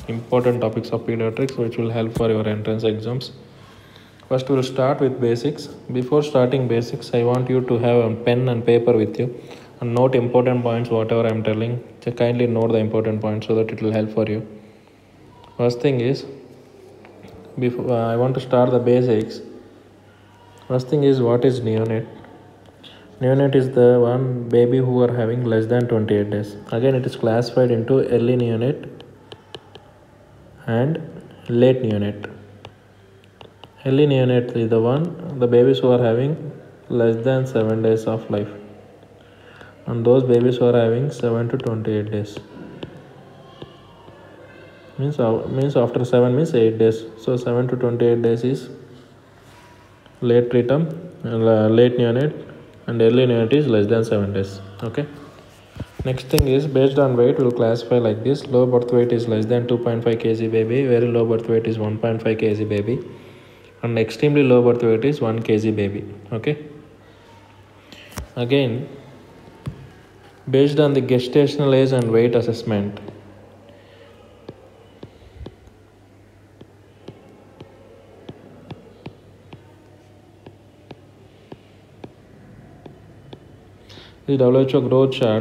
important topics of pediatrics which will help for your entrance exams. First, we'll start with basics. Before starting basics, I want you to have a pen and paper with you and note important points, whatever I'm telling. So kindly note the important points so that it will help for you. First thing is, before I want to start the basics. First thing is, what is neonate? Neonate is the one baby who are having less than 28 days. Again, it is classified into early neonate and late neonate. Early neonate is the babies who are having less than 7 days of life, and those babies who are having 7 to 28 days. Means after 7 means 8 days. So 7 to 28 days is late preterm, late neonate, and early neonate is less than 7 days. Okay. Next thing is, based on weight, we'll classify like this. Low birth weight is less than 2.5 kg baby. Very low birth weight is 1.5 kg baby. And extremely low birth weight is 1 kg baby. Okay. Again, based on the gestational age and weight assessment, the WHO growth chart,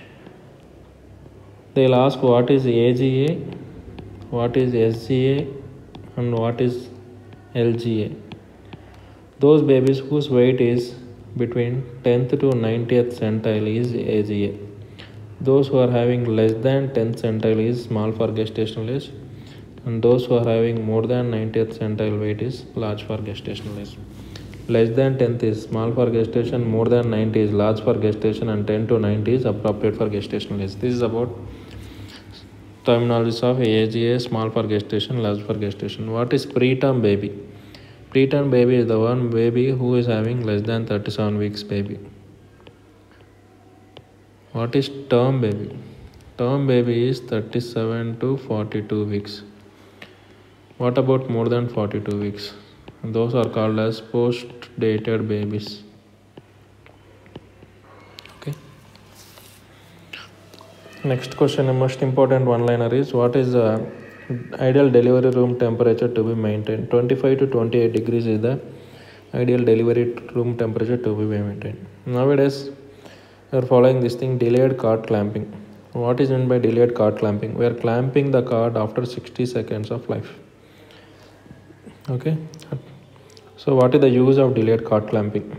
they'll ask what is AGA, what is SGA, and what is LGA. Those babies whose weight is between 10th to 90th centile is AGA. Those who are having less than 10th centile is small for gestational age, and those who are having more than 90th centile weight is large for gestational age. Less than 10th is small for gestation, more than 90 is large for gestation, and 10 to 90 is appropriate for gestational age. This is about terminologies of AGA, small for gestation, large for gestation. What is preterm baby? Preterm baby is the one baby who is having less than 37 weeks baby. What is term baby? Term baby is 37 to 42 weeks. What about more than 42 weeks? Those are called as post-dated babies. Okay. Next question, the most important one-liner is, what is the ideal delivery room temperature to be maintained? 25 to 28 degrees is the ideal delivery room temperature to be maintained. Nowadays, we are following this thing, delayed cord clamping. What is meant by delayed cord clamping? We are clamping the cord after 60 seconds of life. Okay. So what is the use of delayed cord clamping?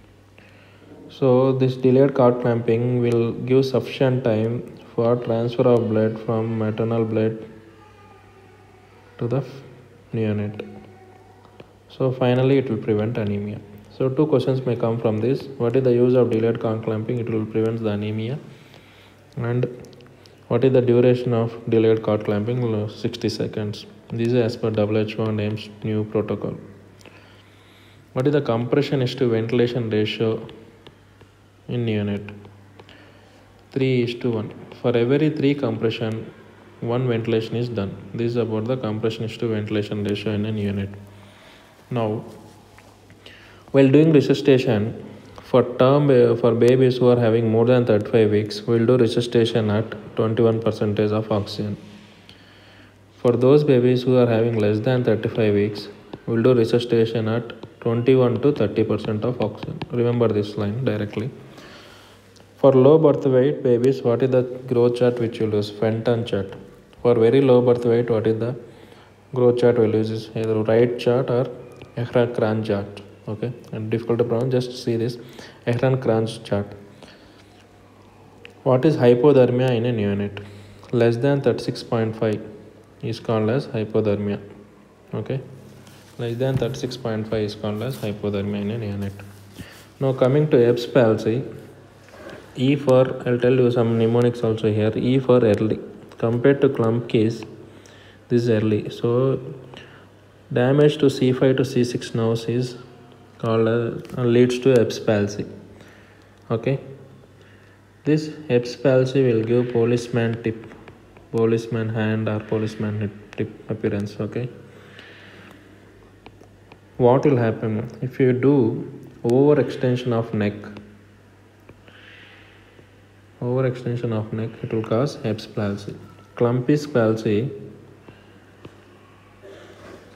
So this delayed cord clamping will give sufficient time for transfer of blood from maternal blood to the neonate. So finally it will prevent anemia. So two questions may come from this. What is the use of delayed cord clamping? It will prevent the anemia. And what is the duration of delayed cord clamping? 60 seconds. This is as per WHO and AIIMS new protocol. What is the compression to ventilation ratio in neonate? 3:1. For every 3 compression, 1 ventilation is done. This is about the compression to ventilation ratio in a neonate. Now, while doing resuscitation for babies who are having more than 35 weeks, we'll do resuscitation at 21% of oxygen. For those babies who are having less than 35 weeks, we'll do resuscitation at 21 to 30% of oxygen. Remember this line directly. For low birth weight babies, what is the growth chart which you'll use? Fenton chart. For very low birth weight, what is the growth chart we'll use? Is either Wright chart or Ekran-Kranz chart. Okay, and difficult to pronounce, just see this Ekran-Kranz chart. What is hypothermia in a neonate? Less than 36.5 is called as hypothermia. Okay, less than 36.5 is called as hypothermia in a neonate. Now coming to Erb's palsy, E for, I'll tell you some mnemonics also here. E for early. Compared to Klumpke's, this is early. So damage to C5 to C6 nerves is called leads to Erb's palsy. Okay. This Erb's palsy will give policeman hand or policeman tip appearance. Okay. What will happen if you do overextension of neck? Overextension of neck, it will cause Erb's palsy. Klumpke's palsy,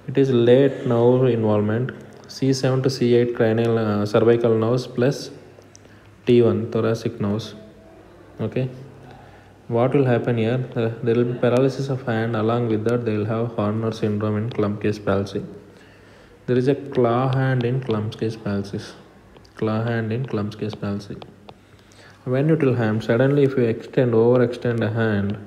It is late nerve involvement, C7 to C8 cranial cervical nerves plus T1 thoracic nerves. Okay, what will happen here? There will be paralysis of hand. Along with that, they will have Horner syndrome in Klumpke's palsy. There is a claw hand in Klumpke's palsy. Claw hand in Klumpke's palsy. When it will happen, suddenly if you overextend a hand,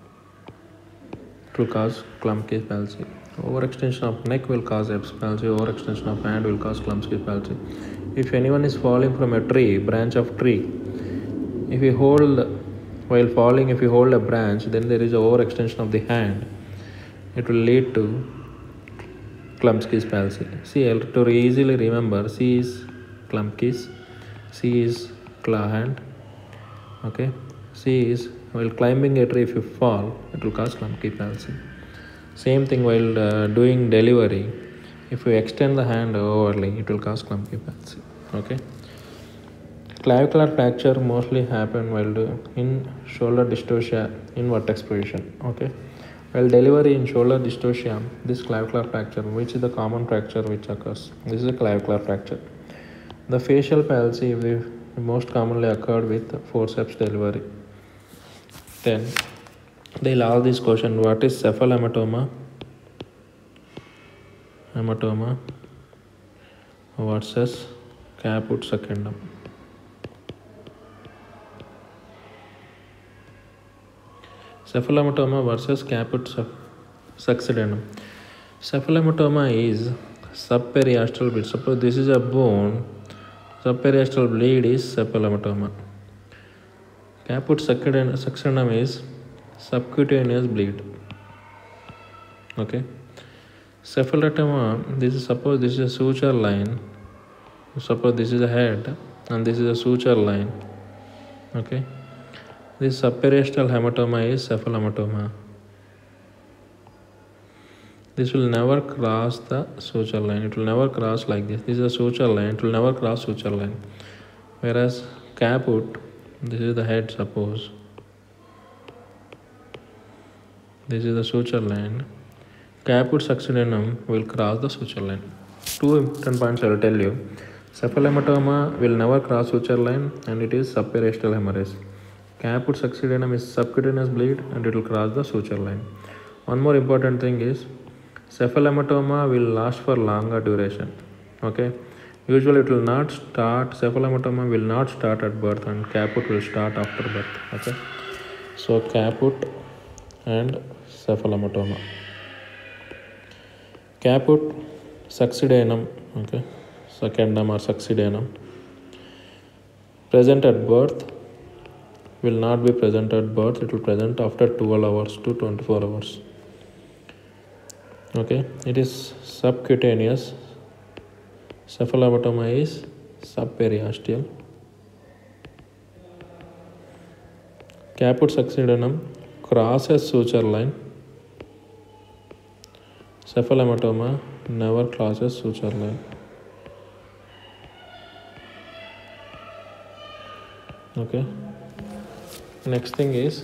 it will cause Klumpke's palsy. Overextension of neck will cause Erb's palsy. Overextension of hand will cause Klumpke's palsy. If anyone is falling from a tree, branch of tree, if you hold while falling, if you hold a branch, then there is an overextension of the hand. It will lead to Klumpke's palsy. See, to easily remember, C is Klumpke's, C is claw hand. Okay, C is while climbing a tree, if you fall, it will cause Klumpke palsy. Same thing while doing delivery, if you extend the hand overly, it will cause Klumpke palsy. Okay. Clavicular fracture mostly happen while in shoulder dystocia in vertex position. Okay, while delivery in shoulder dystocia, this clavicular fracture, which is the common fracture which occurs, this is a clavicular fracture. The facial palsy will most commonly occurred with forceps delivery. Then they'll ask this question: what is cephalohematoma? Hematoma versus caput secundum. Cephalohematoma versus caput succedaneum. Cephalohematoma is subperiosteal bleed. Suppose this is a bone, subperiosteal bleed is cephalohematoma. Caput succedaneum is subcutaneous bleed. Okay. Cephalohematoma, suppose this is a suture line. Suppose this is a head and this is a suture line. Okay. This subperiosteal hematoma is cephalohematoma. This will never cross the suture line. It will never cross like this. This is a suture line. It will never cross suture line. Whereas caput, this is the head, suppose. This is the suture line. Caput succedaneum will cross the suture line. Two important points I will tell you. Cephalohematoma will never cross suture line and it is subperiosteal hemorrhage. Caput succedaneum is subcutaneous bleed and it will cross the suture line. One more important thing is cephalohematoma will last for longer duration. Okay. Usually it will not start, cephalohematoma will not start at birth and caput will start after birth. Okay. So caput and cephalohematoma. Caput succedaneum, okay, secundum or succedaneum, present at birth, will not be present at birth. It will present after 12 hours to 24 hours. Okay, it is subcutaneous. Cephalohematoma is subperiosteal. Caput succedaneum crosses suture line. Cephalohematoma never crosses suture line. Okay. Next thing is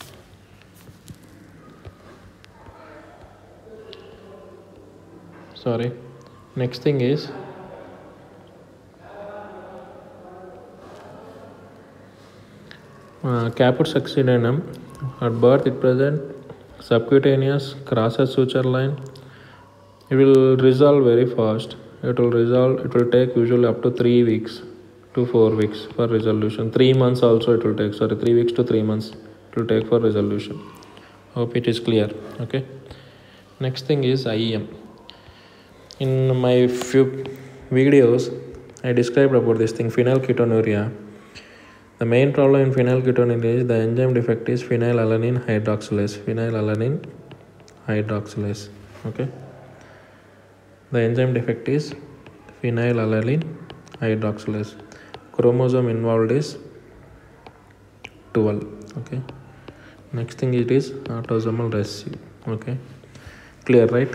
caput succedaneum. At birth it present subcutaneous, crosses suture line. It will resolve very fast. It will take usually up to 3 weeks to 4 weeks for resolution. 3 months also it will take. 3 weeks to 3 months it will take for resolution. Hope it is clear. Okay. Next thing is IEM. In my few videos, I described about this thing, phenylketonuria. The main problem in phenylketonuria is the enzyme defect is phenylalanine hydroxylase. Phenylalanine hydroxylase. Okay. The enzyme defect is phenylalanine hydroxylase. Chromosome involved is 12. Okay. Next thing it is autosomal recessive. Okay. Clear, right?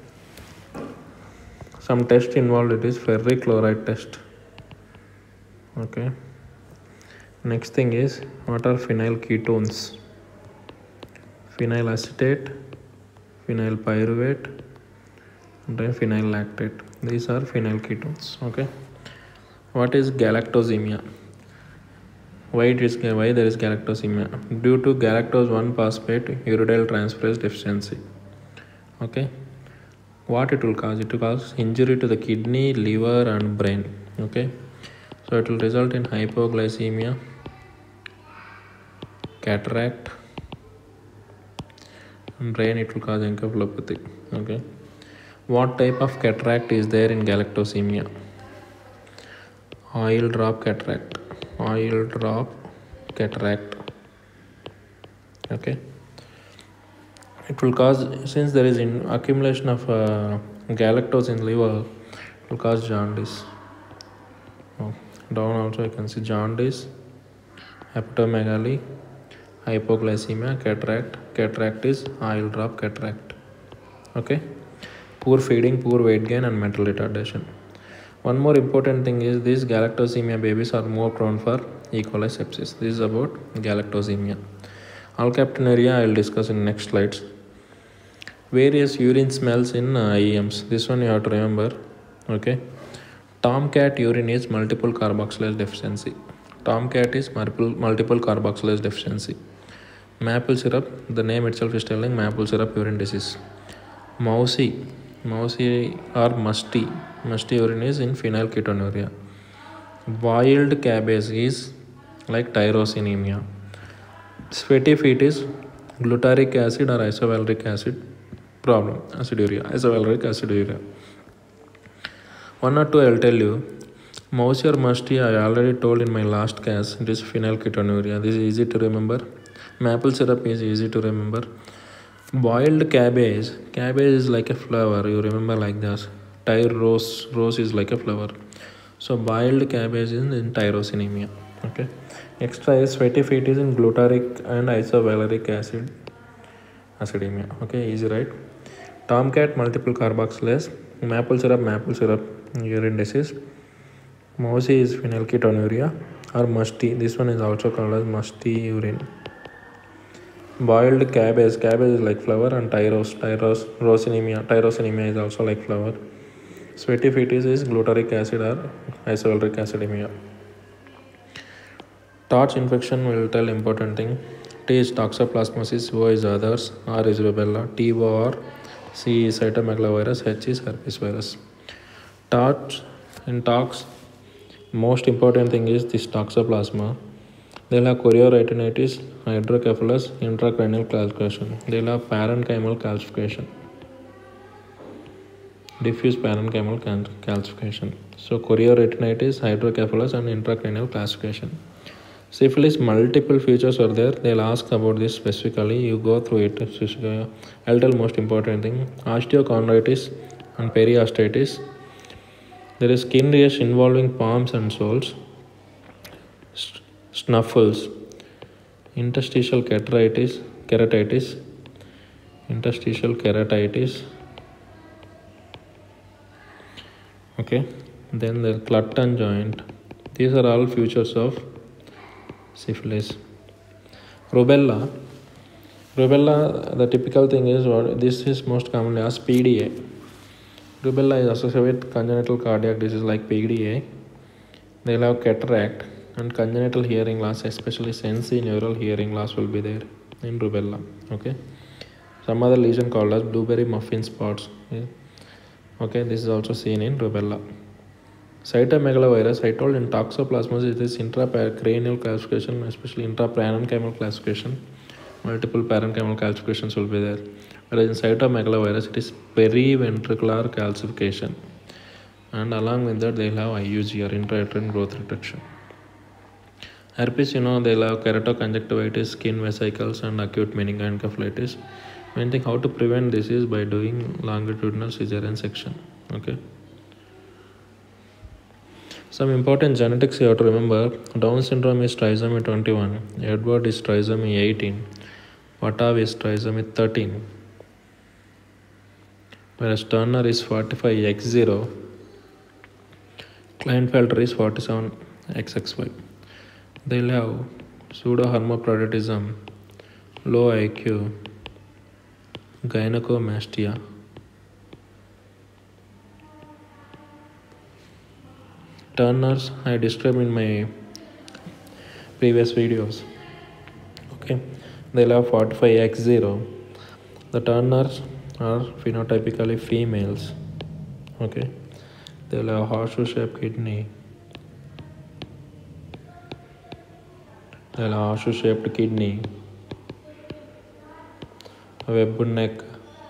Some test involved, it is ferric chloride test. Okay. Next thing is what are phenyl ketones? Phenyl acetate, phenyl pyruvate, then phenyl lactate. These are phenyl ketones. Okay. What is galactosemia? Why there is galactosemia? Due to galactose 1 phosphate uridyl transferase deficiency. Okay. What it will cause? It will cause injury to the kidney, liver and brain. Okay. So it will result in hypoglycemia, cataract, and brain it will cause encephalopathy. Okay. What type of cataract is there in galactosemia? Oil drop cataract. Oil drop cataract. Okay. It will cause, since there is accumulation of galactose in liver, it will cause jaundice. Down also you can see jaundice, hepatomegaly, hypoglycemia, cataract. Cataract is oil drop cataract. Okay. Poor feeding, poor weight gain and mental retardation. One more important thing is these galactosemia babies are more prone for E. coli sepsis. This is about galactosemia. Alkaptonuria I will discuss in next slides. Various urine smells in IEMs. This one you have to remember. Okay. Tomcat urine is multiple carboxylase deficiency. Tomcat is multiple carboxylase deficiency. Maple syrup, the name itself is telling maple syrup urine disease. Mousy or musty urine is in phenylketonuria. Boiled cabbage is like tyrosinemia. Sweaty feet is glutaric acid or isovaleric acid problem, isovaleric aciduria. One or two I will tell you. Mousy or musty I already told in my last class, it is phenylketonuria. This is easy to remember. Maple syrup is easy to remember. Boiled cabbage is like a flower, you remember like this. Rose is like a flower. So boiled cabbage is in tyrosinemia. Okay. Extra is sweaty feet is in glutaric and isovaleric acid acidemia. Okay, easy, right? Tomcat multiple carboxylase. Maple syrup urine disease. Mousy is phenylketonuria or musty. This one is also called as musty urine. Boiled cabbage is like flower, and tyrosinemia is also like flower. Sweaty feet is glutaric acid or isovaleric acidemia. Torch infection will tell important thing. T is toxoplasmosis, O is others, R is rubella, TO or C is cytomegalovirus, H is herpes virus. Torch in tox, most important thing is this toxoplasma. They'll have chorioretinitis, hydrocephalus, intracranial calcification. They'll have parenchymal calcification, diffuse parenchymal calcification. So chorioretinitis, hydrocephalus and intracranial calcification. Syphilis, multiple features are there. They'll ask about this specifically. You go through it. I'll tell most important thing. Osteochondritis and periostitis. There is skin rash involving palms and soles. Snuffles. Interstitial keratitis. Interstitial keratitis. Okay. Then the Clutton joint. These are all features of syphilis. Rubella, the typical thing is what this is most commonly as PDA. Rubella is associated with congenital cardiac disease like PDA. They'll have cataract and congenital hearing loss, especially sensorineural hearing loss will be there in rubella. Okay. Some other lesion called as blueberry muffin spots. Okay, this is also seen in rubella. Cytomegalovirus, I told in toxoplasmosis it is intracranial calcification, especially intraparenchymal calcification. Multiple parenchymal calcifications will be there. Whereas in cytomegalovirus it is periventricular calcification. And along with that they will have IUG or intrauterine growth reduction. Herpes, they'll have keratoconjunctivitis, skin vesicles and acute meningoencephalitis. Main thing how to prevent this is by doing longitudinal cesarean section. Okay. Some important genetics you have to remember. Down syndrome is trisomy 21, Edward is trisomy 18, Watav is trisomy 13, whereas Turner is 45X0, Klinefelter is 47XX5. They'll have pseudohermaphroditism, low IQ, gynecomastia, turners I described in my previous videos. Okay, they'll have 45X0. The turners are phenotypically females. Okay, they'll have horseshoe shaped kidney. They'll have horseshoe shaped kidney, a webbed neck,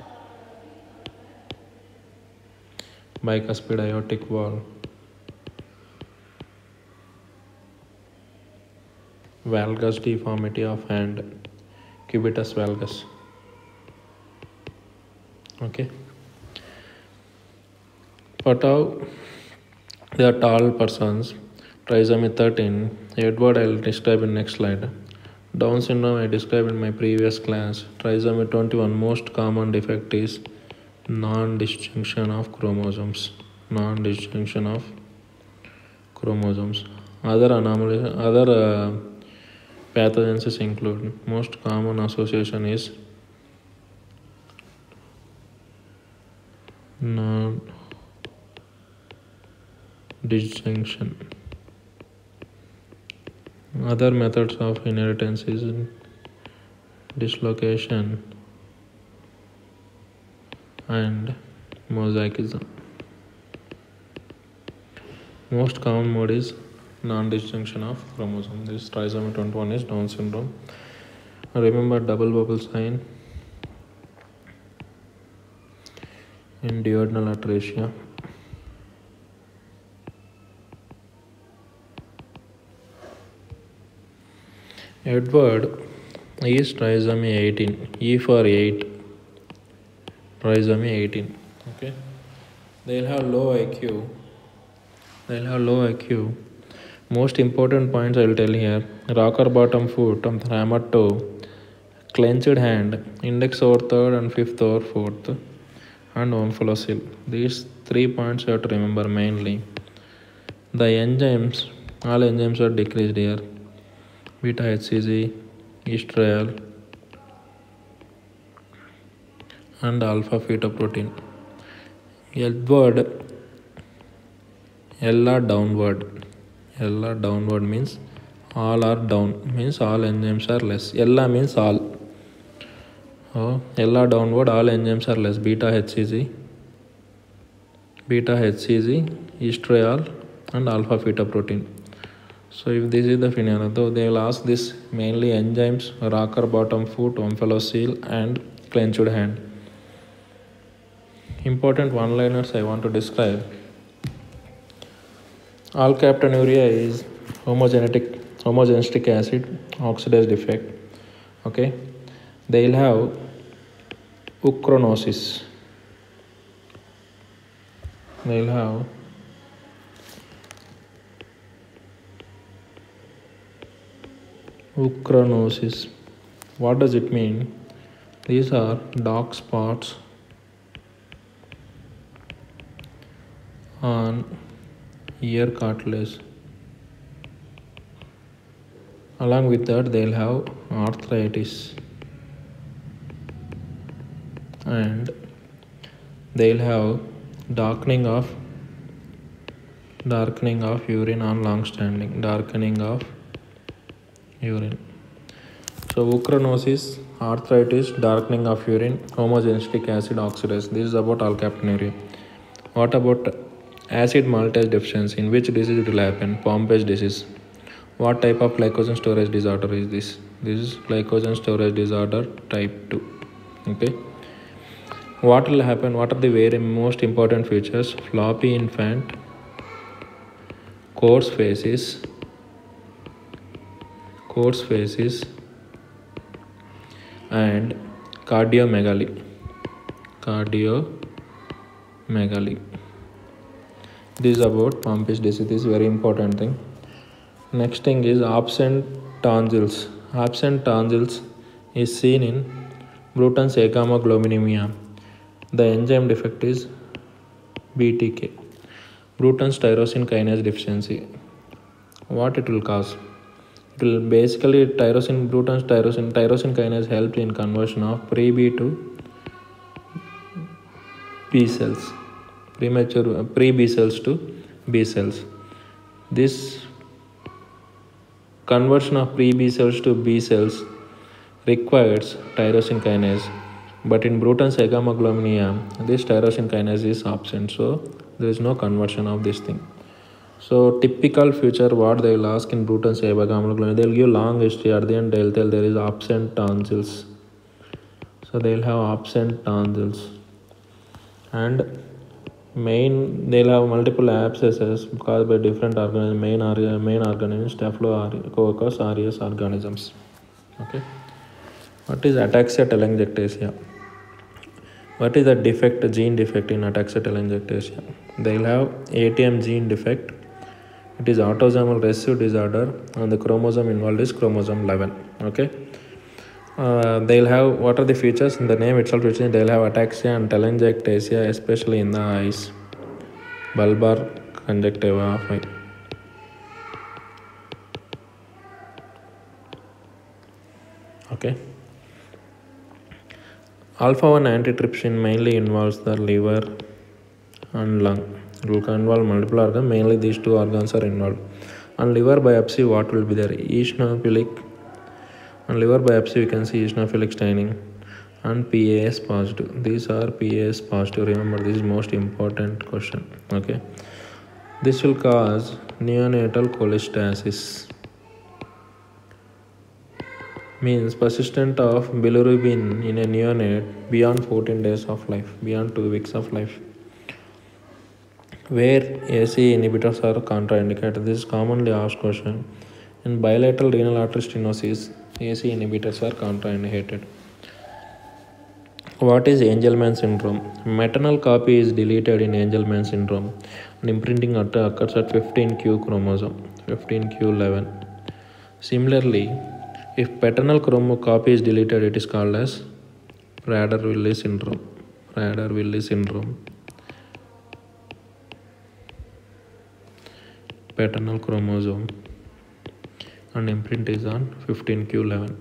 bicuspid aortic valve, valgus deformity of hand, cubitus valgus. Okay. But how they are tall persons, trisomy 13, Edward I will describe in next slide. Down syndrome I described in my previous class. Trisomy 21, most common defect is non-disjunction of chromosomes. Non-disjunction of chromosomes. Other anomalies, other pathogens include, most common association is non-disjunction. Other methods of inheritance is dislocation and mosaicism. Most common mode is non-disjunction of chromosome. This trisomy 21 is Down syndrome. Remember double bubble sign in duodenal atresia. Edward is trisomy 18. E for 8. Trisomy 18. Okay. They'll have low IQ. Most important points I will tell here. Rocker bottom foot, hammer toe, clenched hand, index over third and fifth over fourth, and omphalocele. These 3 points you have to remember mainly. The enzymes, all enzymes are decreased here. Beta HCG, estriol, and alpha fetoprotein. Edward, LR downward. LR downward means all are down, means all enzymes are less. LR means all. LR downward, all enzymes are less. Beta HCG, estriol, and alpha fetoprotein. So if this is the phenomena, though they will ask this mainly enzymes, rocker bottom foot, omphalocele, and clenched hand. Important one-liners I want to describe. Alkaptonuria is homogenetic acid oxidase defect. Okay, they will have uchronosis. They will have uchronosis. What does it mean? These are dark spots on ear cartilage. Along with that, they'll have arthritis, and they'll have darkening of urine on long standing, darkening of urine. So uchronosis, arthritis, darkening of urine, homogenetic acid oxidase. This is about alkaptonuria. What about acid maltase deficiency? In which disease it will happen? Pompe's disease. What type of glycogen storage disorder is this? This is glycogen storage disorder type 2. Okay. What will happen? What are the very most important features? Floppy infant, coarse faces, and cardiomegaly. This is about Pompe's disease. This is very important thing. Next thing is absent tonsils. Absent tonsils is seen in Bruton's acamoglobulinemia. The enzyme defect is BTK. Bruton's tyrosine kinase deficiency. What it will cause? It will basically tyrosine kinase helps in conversion of pre-B to B cells. Pre-B cells to B cells. This conversion of pre-B cells to B cells requires tyrosine kinase, but in Bruton's agammaglobulinemia, this tyrosine kinase is absent, so there is no conversion of this thing. So typical future what they will ask in Bruton's agammaglobulinemia, they will give long history. At the end they will tell there is absent tonsils. So they will have absent tonsils, and they'll have multiple abscesses caused by different organisms. Main organisms Staphylococcus aureus organisms. Okay. What is ataxia telangiectasia? What is the defect, gene defect in ataxia telangiectasia? They'll have ATM gene defect. It is autosomal recessive disorder, and the chromosome involved is chromosome 11. Okay. They'll have, what are the features? In the name itself, they'll have ataxia and telangiectasia, especially in the eyes. Bulbar conjunctiva of eye. Okay. Alpha-1 antitrypsin mainly involves the liver and lung. It will involve multiple organs, mainly these two organs are involved. On liver biopsy, what will be there? Eosinophilic. On liver biopsy, we can see eosinophilic staining and PAS positive. These are PAS positive. Remember, this is most important question. Okay. This will cause neonatal cholestasis. Means persistent of bilirubin in a neonate beyond 14 days of life, beyond 2 weeks of life. Where ACE inhibitors are contraindicated. This is commonly asked question. In bilateral renal artery stenosis, ACE inhibitors are contraindicated. What is Angelman syndrome? Maternal copy is deleted in Angelman syndrome, and imprinting occurs at 15q chromosome, 15q11. Similarly, if paternal copy is deleted, it is called as Prader-Willi syndrome. Prader-Willi syndrome. Paternal chromosome and imprint is on 15q11.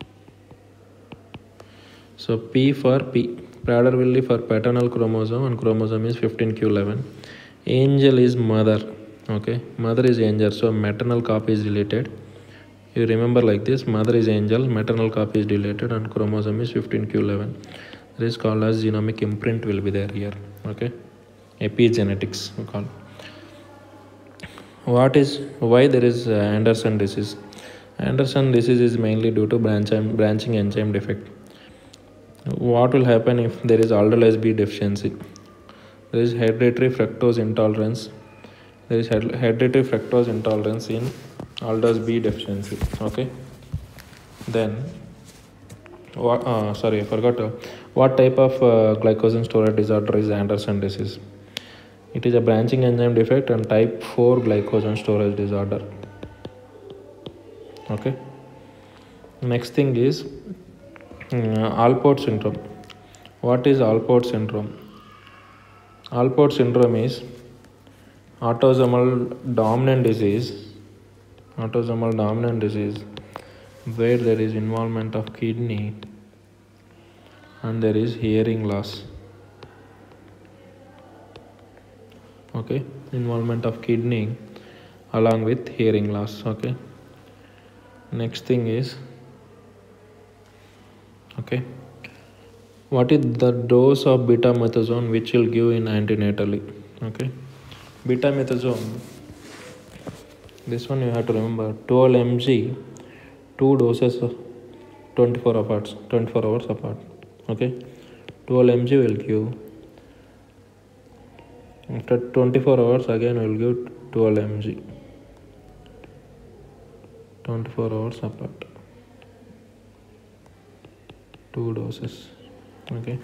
So P for P. Prader-Willi for paternal chromosome, and chromosome is 15q11. Angel is mother. Okay, mother is angel. So maternal copy is deleted. You remember like this: mother is angel, maternal copy is deleted, and chromosome is 15q11. This is called as genomic imprint will be there here. Okay, epigenetics we call. Why there is Anderson disease? Anderson disease is mainly due to branching enzyme defect. What will happen if there is aldolase B deficiency? There is hereditary fructose intolerance. There is hereditary fructose intolerance in aldose B deficiency. Okay. Then, I forgot. What type of glycogen storage disorder is Anderson disease? It is a branching enzyme defect and type 4 glycogen storage disorder. Okay. Next thing is Alport syndrome. What is Alport syndrome? Alport syndrome is autosomal dominant disease where there is involvement of kidney and there is hearing loss. Okay, involvement of kidney along with hearing loss. Okay, next thing is, okay, what is the dose of betamethasone which will give in antenatally? Okay, betamethasone, this one you have to remember, 12 mg, 2 doses 24 hours apart. Okay, 12 mg will give, after 24 hours again will give 12 mg, 24 hours apart, 2 doses. Okay,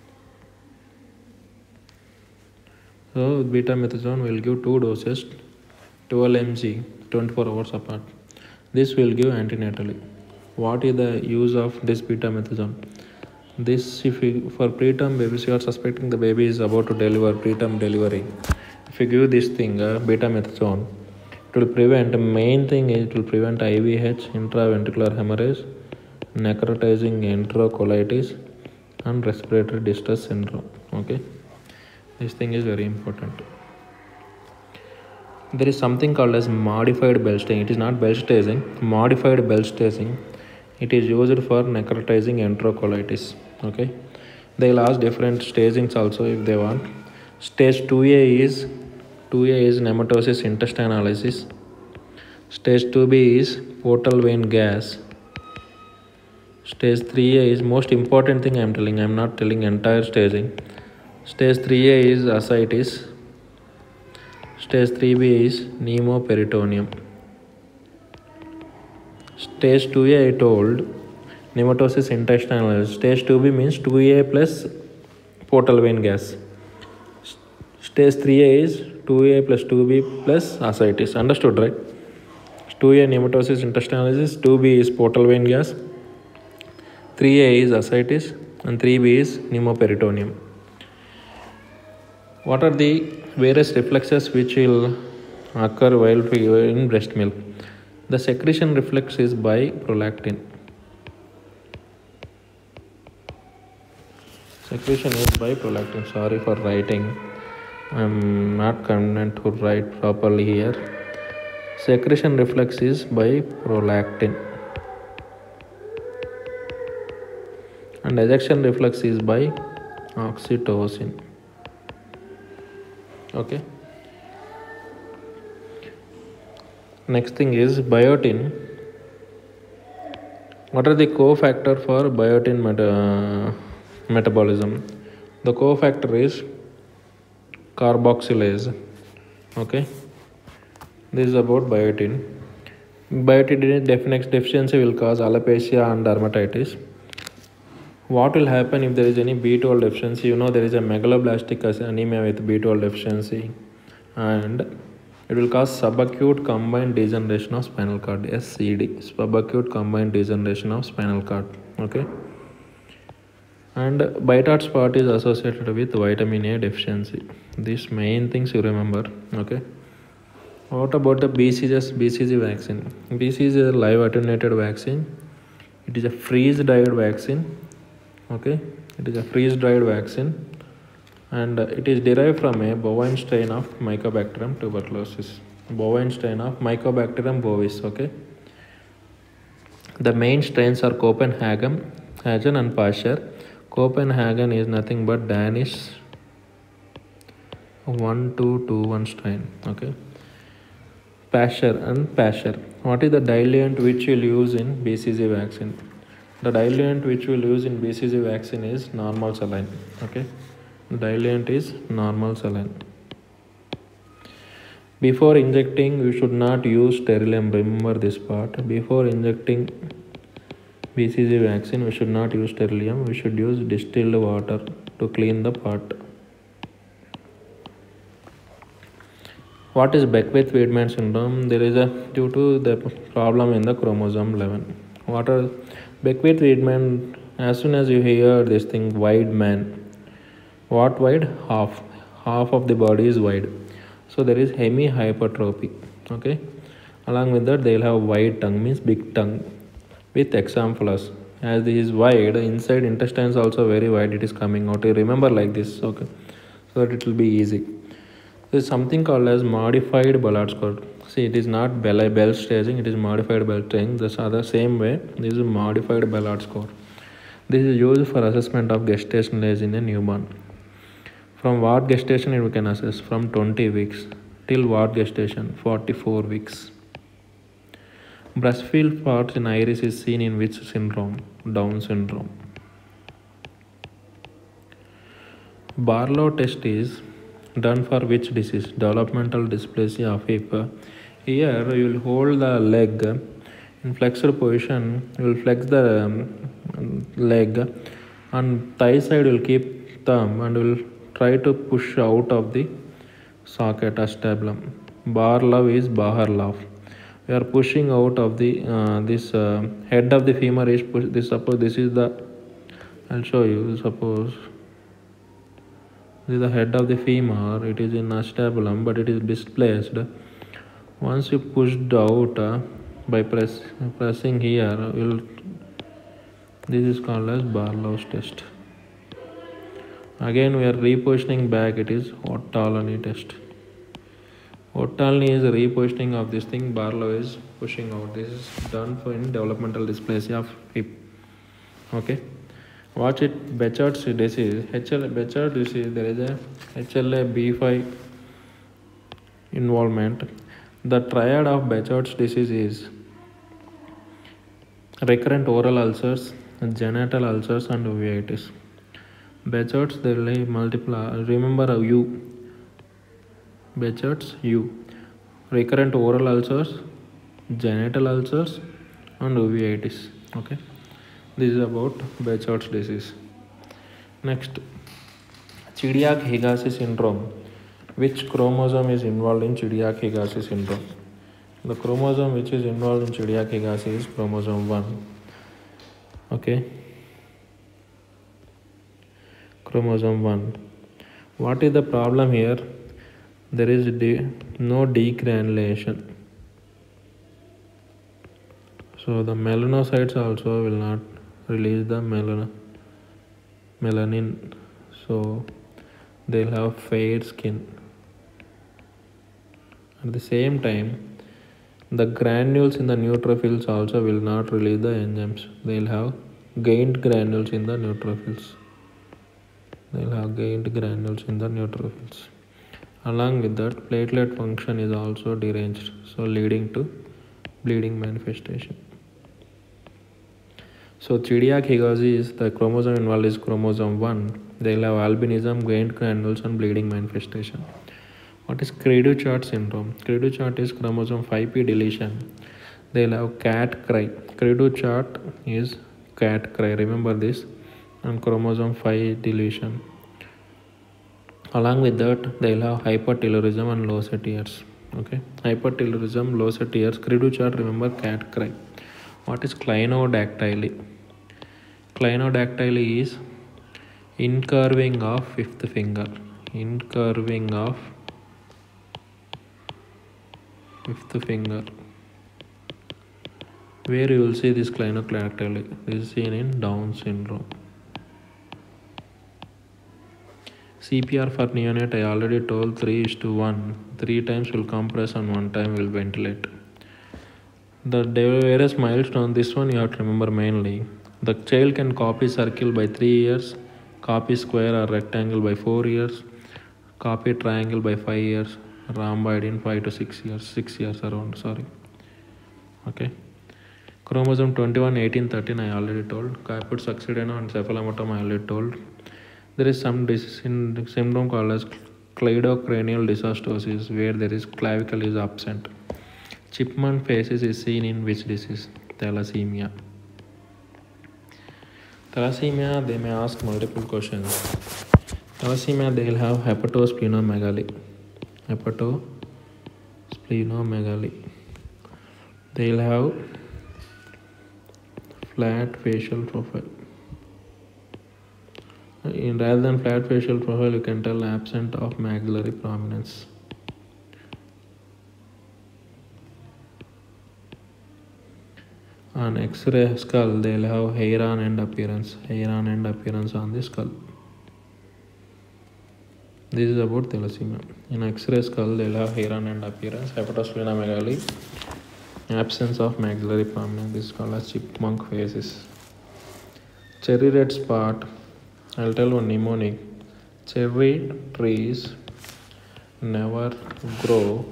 so betamethasone will give 2 doses, 12 mg, 24 hours apart. This will give antenatally. What is the use of this betamethasone? This, for preterm babies, you are suspecting the baby is about to deliver, preterm delivery. If you give this thing, betamethasone, it will prevent, main thing is it will prevent IVH, intraventricular hemorrhage, necrotizing enterocolitis, and respiratory distress syndrome. Okay, this thing is very important. There is something called as modified bell staging. It is not bell staging, modified bell staging. It is used for necrotizing enterocolitis. Okay, they'll ask different stagings also if they want. Stage 2A is nematosis intestinalis. Stage 2B is portal vein gas. Stage 3A is most important thing I'm telling. I'm not telling entire staging. Stage 3A is ascites. Stage 3B is pneumoperitoneum. Stage 2A I told nematosis intestinalis. Stage 2B means 2A plus portal vein gas. Stage 3A is 2A plus 2B plus ascites. Understood, right? 2A nematosis intestinalis, 2B is portal vein gas, 3A is ascites, and 3B is pneumoperitoneum. What are the various reflexes which will occur while in breast milk? The secretion reflex is by prolactin. Secretion is by prolactin. Sorry for writing. I'm not content to write properly here. Secretion reflex is by prolactin. And ejection reflex is by oxytocin. Okay. Next thing is biotin. What are the cofactor for biotin metabolism? The cofactor is carboxylase. Okay. This is about biotin. Biotin deficiency will cause alopecia and dermatitis. What will happen if there is any B12 deficiency? You know there is a megaloblastic anemia with B12 deficiency, and it will cause subacute combined degeneration of spinal cord, SCD, subacute combined degeneration of spinal cord. Okay. And Bitot spot is associated with vitamin A deficiency. These main things you remember. Okay. What about the BCG vaccine? BCG is a live attenuated vaccine. It is a freeze-dried vaccine. Okay, it is a freeze-dried vaccine, and it is derived from a bovine strain of Mycobacterium tuberculosis. Bovine strain of Mycobacterium bovis. Okay. The main strains are Copenhagen and Pasteur. Copenhagen is nothing but Danish 1221 strain. Okay. Pasteur. What is the diluent which you will use in BCG vaccine? The diluent which we will use in BCG vaccine is normal saline. Okay, the diluent is normal saline. Before injecting, we should not use sterilum. Remember this part. Before injecting BCG vaccine, we should not use sterilum. We should use distilled water to clean the part. What is Beckwith-Wiedemann syndrome? There is due to the problem in the chromosome 11. What are Beckwith-Wiedemann? As soon as you hear this thing, wide man. What wide? Half of the body is wide. So there is hemihypertrophy. Okay. Along with that, they will have wide tongue, means big tongue, with examples. As this is wide, inside intestine is also very wide. It is coming out. You remember like this. Okay, so that it will be easy. There is something called as modified Ballard score. See, it is not bell staging, it is modified bell staging. This other same way, this is modified Ballard score. This is used for assessment of gestational age in a newborn. From what gestation we can assess? From 20 weeks till what gestation? 44 weeks. Breastfield parts in iris is seen in which syndrome? Down syndrome. Barlow test is done for which disease? Developmental dysplasia of hip. Here you will hold the leg in flexed position. You will flex the leg, and thigh side will keep thumb and will try to push out of the socket acetabulum. Barlow is Baharlov. We are pushing out of the this head of the femur is push. This suppose this is the. I'll show you. Suppose this is the head of the femur. It is in acetabulum, but it is displaced. Once you pushed out by pressing here, this is called as Barlow's test. Again, we are repositioning back. It is Ottolani test. Otalny is repositioning of this thing. Barlow is pushing out. This is done for in developmental dysplasia of hip. Okay. Watch it. Bechart's disease. Bechart's disease. There is a HLA-B5 involvement. The triad of Bechart's disease is recurrent oral ulcers, genital ulcers, and uveitis. Bechart's there are multiple. Remember U. Bechart's U. Recurrent oral ulcers, genital ulcers, and uveitis. Okay. This is about Bechart's disease. Next, Chidiac-Higashi syndrome. Which chromosome is involved in Chidiac-Higashi syndrome? The chromosome which is involved in Chidiac-Higashi is chromosome 1. Okay. Chromosome 1. What is the problem here? There is no degranulation. So the melanocytes also will not release the melanin. So they'll have fair skin. At the same time, the granules in the neutrophils also will not release the enzymes. They'll have gained granules in the neutrophils. Along with that, platelet function is also deranged, so leading to bleeding manifestation. So Chidiac-Higashi is the chromosome involved is chromosome 1. They'll have albinism, gained granules, and bleeding manifestation. What is Cre du Chat syndrome? Cre du Chat is chromosome 5p deletion. They'll have cat cry. Cre du Chat is cat cry. Remember this. And chromosome 5 deletion. Along with that, they'll have hypertelorism and low set ears. Okay. Hypertelorism, low set ears. Cre du Chat, remember cat cry. What is clinodactyly? Clinodactyly is incurving of fifth finger. Incurving of fifth finger. Where you will see this clinodactyly? This is seen in Down syndrome. CPR for neonate, I already told 3:1. 3 times will compress and 1 time will ventilate. The various milestones, this one you have to remember mainly. The child can copy circle by 3 years, copy square or rectangle by 4 years, copy triangle by 5 years, rhomboid in 5 to 6 years, 6 years around, sorry. Okay. Chromosome 21, 18, 13 I already told. Caput succedaneum and cephalomotom I already told. There is some syndrome called as cleidocranial dysostosis where there is clavicle is absent. Chipmunk faces is seen in which disease? Thalassemia. Thalassemia, they may ask multiple questions. Thalassemia, they will have hepatosplenomegaly. Hepatosplenomegaly. They will have flat facial profile. Rather than flat facial profile, you can tell absent of maxillary prominence. On X-ray skull, they will have hair on end appearance on the skull. This is about thalassemia. In X-ray skull, they will have hair on end appearance, hepatosplenomegaly, absence of maxillary prominence. This is called as chipmunk faces. Cherry red spot, I'll tell one mnemonic. Cherry trees never grow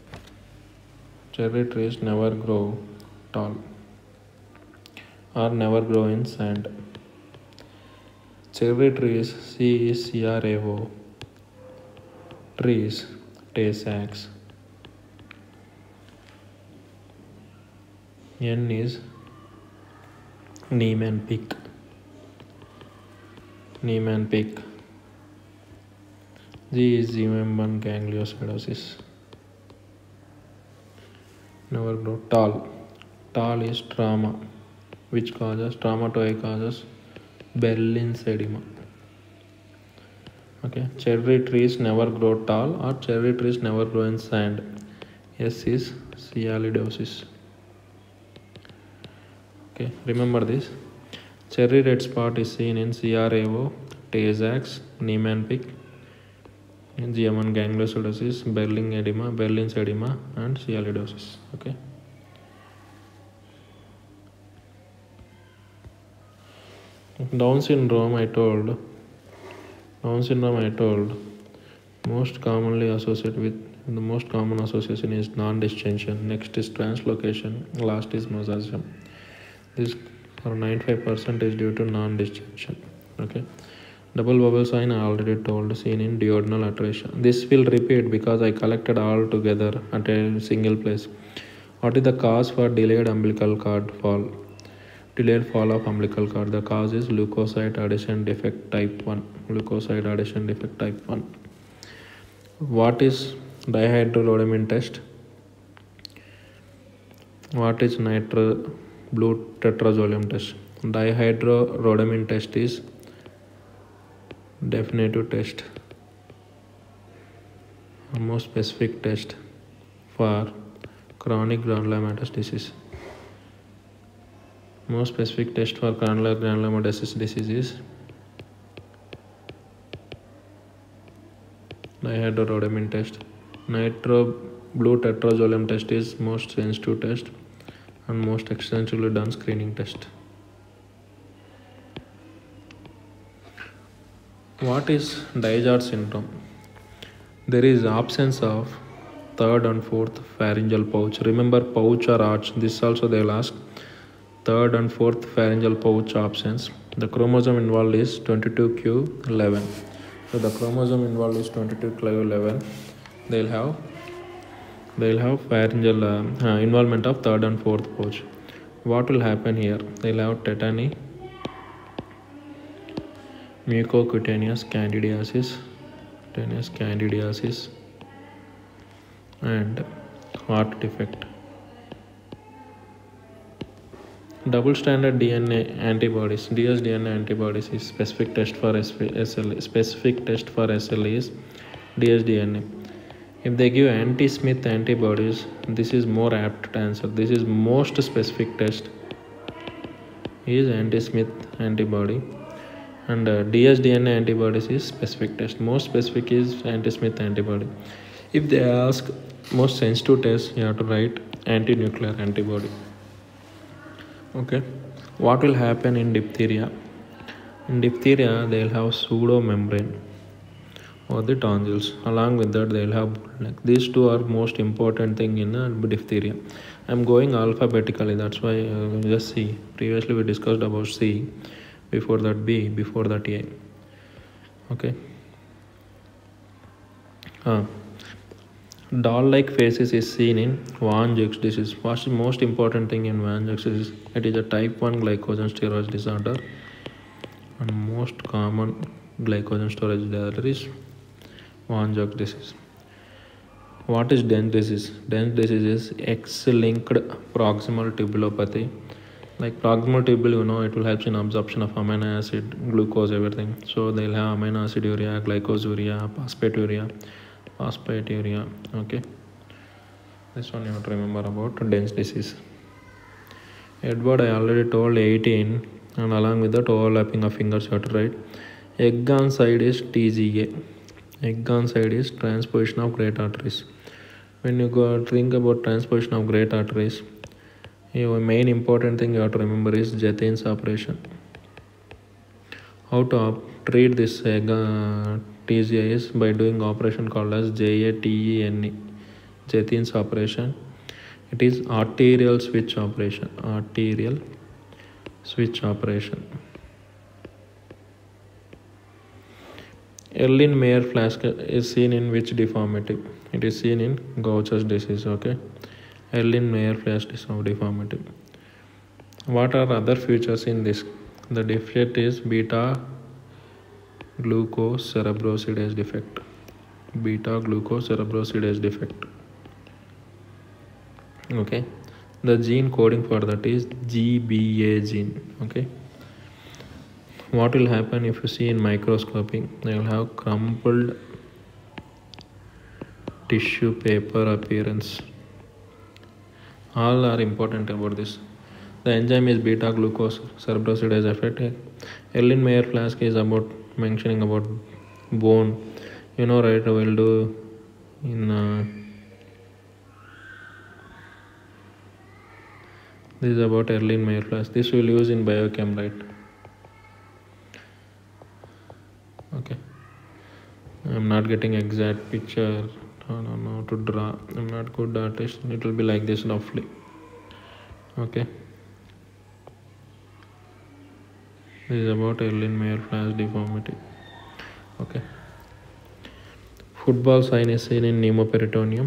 tall or never grow in sand. Cherry trees, C is CRAO. Trees, Tay-Sachs. N is Niemann-Pick. G is Zimmermann gangliosidosis. Never grow tall. Tall is trauma, which causes traumatoid causes Berlin's edema. Okay, cherry trees never grow tall or cherry trees never grow in sand. S is sialidosis. Okay, remember this. Cherry red spot is seen in CRAO, Tay-Sachs, Niemann-Pick. GM1 gangliosidosis, Berlin's edema, and sialidosis. Okay. Down syndrome, I told. Most commonly associated with the most common association is non-distension. Next is translocation. Last is mosaicism. This for 95% is due to non-distension. Okay. Double bubble sign I already told, seen in duodenal atresia. This will repeat because I collected all together at a single place. What is the cause for delayed umbilical cord fall? Delayed fall of umbilical cord. The cause is leukocyte adhesion defect type 1. Leukocyte adhesion defect type 1. What is dihydrorhodamine test? What is nitro blue tetrazolium test? Dihydrorhodamine test is definitive test, a more specific test for chronic granulomatous disease. More specific test for chronic granulomatous disease is dihydrorhodamine test. Nitro blue tetrazolium test is most sensitive test and most extensively done screening test. What is Dysart syndrome? There is absence of third and fourth pharyngeal pouch. Remember pouch or arch. This also they will ask. Third and fourth pharyngeal pouch absence. The chromosome involved is 22q11. So the chromosome involved is 22q11. They'll have pharyngeal involvement of third and fourth pouch. What will happen here? They'll have tetany, mucocutaneous candidiasis, and heart defect. Double standard DNA antibodies, dsDNA antibodies is specific test for SL. Specific test for SL is dsDNA. If they give anti-Smith antibodies, this is more apt to answer. This is most specific test is anti-Smith antibody, and dsDNA antibodies is specific test. Most specific is anti-Smith antibody. If they ask most sensitive test, you have to write anti-nuclear antibody. Okay. What will happen in diphtheria? In diphtheria, they will have pseudomembrane or the tonsils. Along with that, they will have like these two are most important thing in diphtheria. I'm going alphabetically. That's why just C. Previously we discussed about C. Before that B. Before that A. Okay. Doll-like faces is seen in Van Jux disease. What's the most important thing in Van Jux disease? It is a type 1 glycogen storage disorder, and most common glycogen storage disorder is Van Jux disease. What is Dense disease? Dense disease is X-linked proximal tubulopathy. Like proximal tubule, it will help in absorption of amino acid, glucose, everything. So they'll have amino aciduria, glycosuria, phosphaturia. Okay, this one you have to remember about dense disease. Edward I already told 18, and along with that overlapping of fingers you have to write. Egg on side is TGA. Egg on side is transposition of great arteries. When you go think about transposition of great arteries, your main important thing you have to remember is Jethyn's operation. How to treat this TGA is by doing operation called as JATENE, Jethyn's operation. It is arterial switch operation. Erlenmeyer flask is seen in which deformity? It is seen in Gaucher's disease. Okay, Erlenmeyer flask deformity. What are other features in this? The defect is beta glucocerebrosidase defect. Okay, the gene coding for that is GBA gene. Okay, what will happen if you see in microscopy? They will have crumpled tissue paper appearance. All are important about this. The enzyme is beta glucocerebrosidase effect. Erlenmeyer flask is about mentioning about bone. You know, right? We'll do in this is about Erlenmeyer class. This we'll use in biochem, right? Okay. I'm not getting exact picture. I don't know how to draw. I'm not good artist. It will be like this roughly. Okay. This is about Erlenmeyer flash deformity. Okay. Football sign is seen in pneumoperitoneum.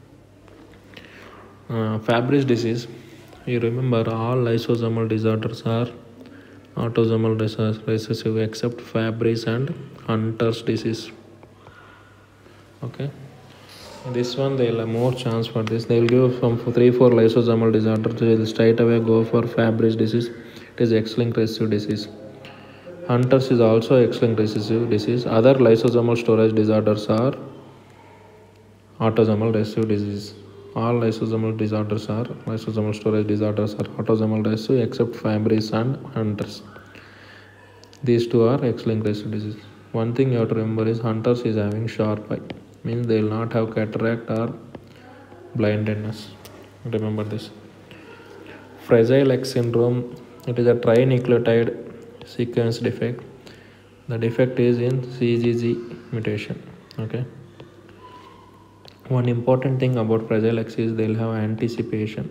Fabry's disease. You remember all lysosomal disorders are autosomal recessive except Fabry's and Hunter's disease. Okay. This one they'll have more chance for this. They'll give from 3-4 lysosomal disorders. They'll straight away go for Fabry's disease. It is X-linked recessive disease. Hunter's is also X-linked recessive disease. Other lysosomal storage disorders are autosomal recessive disease. All lysosomal storage disorders are autosomal recessive except Fabry's and Hunter's. These two are X-linked recessive disease. One thing you have to remember is Hunter's is having sharp eye, means they will not have cataract or blindness. Remember this. Fragile X syndrome, it is a trinucleotide sequence defect. The defect is in CGG mutation. Okay. One important thing about Fragile X is they'll have anticipation.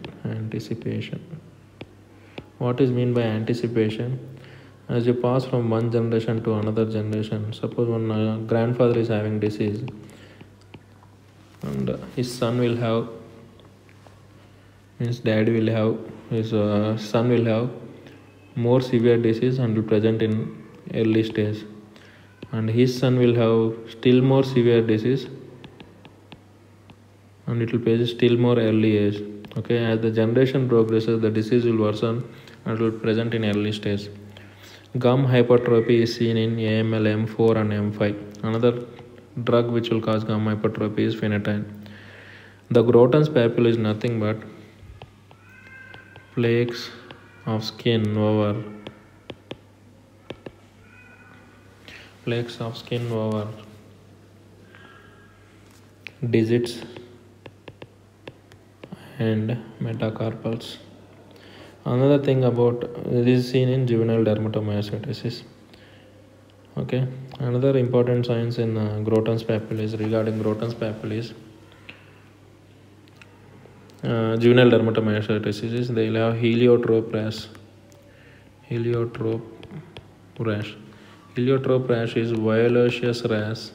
What is mean by anticipation? As you pass from one generation to another generation, suppose one grandfather is having disease and his son will have, means dad will have, his son will have more severe disease and will present in early stage, and his son will have still more severe disease and it will present still more early age. Okay, as the generation progresses, the disease will worsen and will present in early stage. Gum hypertrophy is seen in AML M4 and M5. Another drug which will cause gum hypertrophy is phenytoin. The Groton's papule is nothing but flakes of skin over digits and metacarpals. Another thing about this is seen in juvenile dermatomyositis. Okay. Another important science in Groton's papule is regarding Groton's papule is juvenile dermatomyositis is they will have heliotrope rash. Heliotrope rash is violaceous rash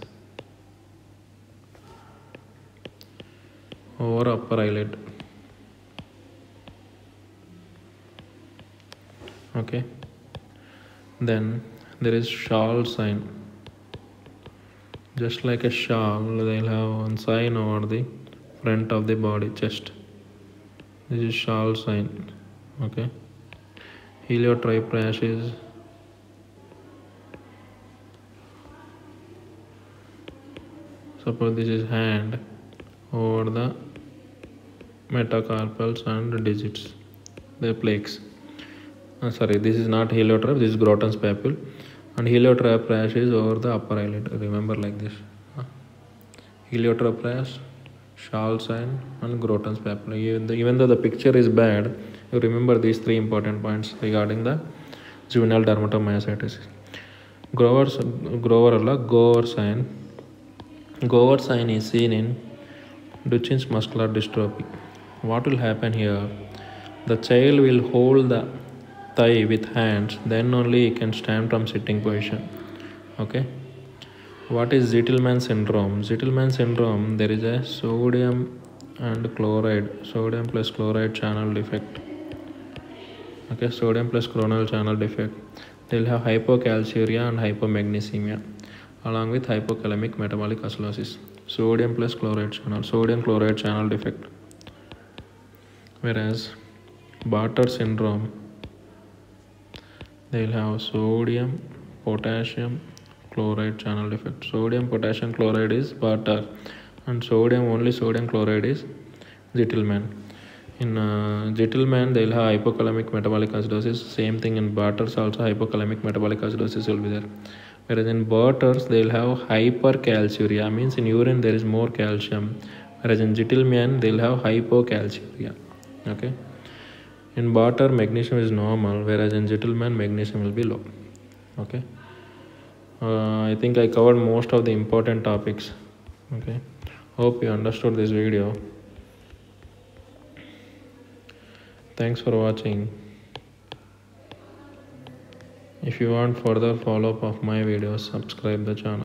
over upper eyelid. Okay. Then there is shawl sign. Just like a shawl, they'll have one sign over the front of the body, chest. This is shawl sign. Okay. Heliotrope rash is suppose this is hand over the metacarpals and digits, the plaques. This is not heliotrope, this is Groton's papule, and heliotrope rash is over the upper eyelid. Remember like this. Heliotrope rash, shawl sign, and Groton's papule. Even though the picture is bad, you remember these three important points regarding the juvenile dermatomyositis. Grover sign. Grover sign is seen in Duchenne's muscular dystrophy. What will happen here? The child will hold the thigh with hands, then only he can stand from sitting position. Okay. What is Zitelmann syndrome? Zitelmann syndrome, there is a sodium plus chloride channel defect. Okay, sodium plus chloride channel defect. They will have hypocalciuria and hypomagnesemia along with hypokalemic metabolic acidosis. Sodium chloride channel defect. Whereas Bartter syndrome, they will have sodium potassium chloride channel defect. Sodium potassium chloride is Bartter and sodium chloride is Zitelmann. In Zitelmann, they will have hypokalemic metabolic acidosis. Same thing in Bartter's also hypokalemic metabolic acidosis will be there. Whereas in Butters, they'll have hypercalciuria, means in urine there is more calcium. Whereas in Gentleman, they'll have hypocalciuria. Okay. In Butter, magnesium is normal, whereas in Gentleman, magnesium will be low. Okay. I think I covered most of the important topics. Okay. Hope you understood this video. Thanks for watching. If you want further follow-up of my videos, subscribe the channel.